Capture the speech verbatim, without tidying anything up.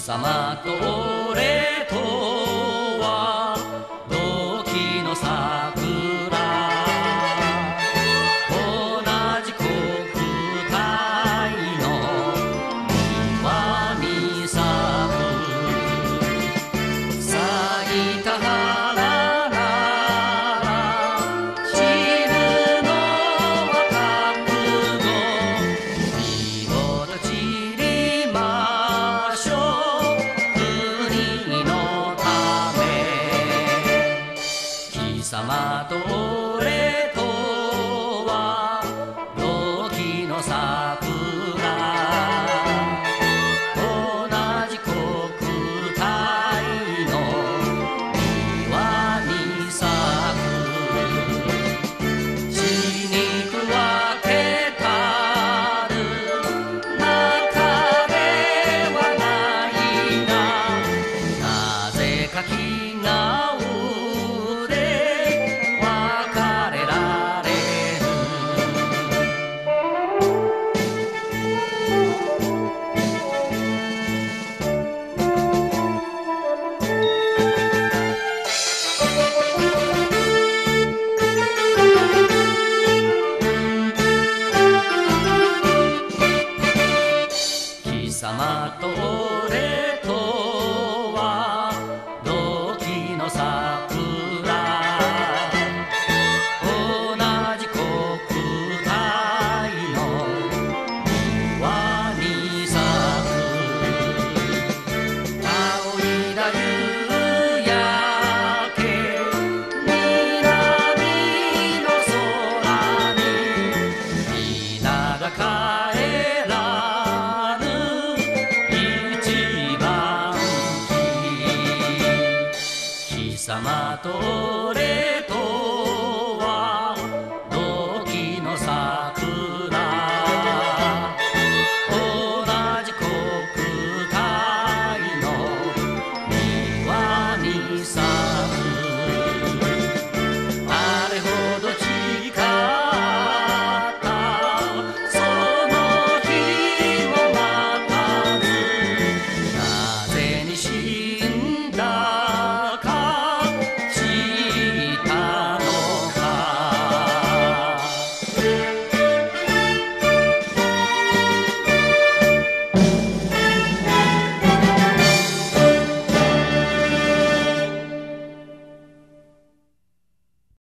様と俺とは同期の桜、同じ国体の庭に咲く咲いた花なら散るのは覚悟、見事散りましょう国のため。貴様と俺とは同期の桜、同じ国体の庭に咲く血肉分けたる中ではないな、なぜか気が合うで別れられる。貴様と俺とは同期の桜、同じ国体の庭に咲く青いだ夕焼け南の空に皆が帰らぬ一番貴様と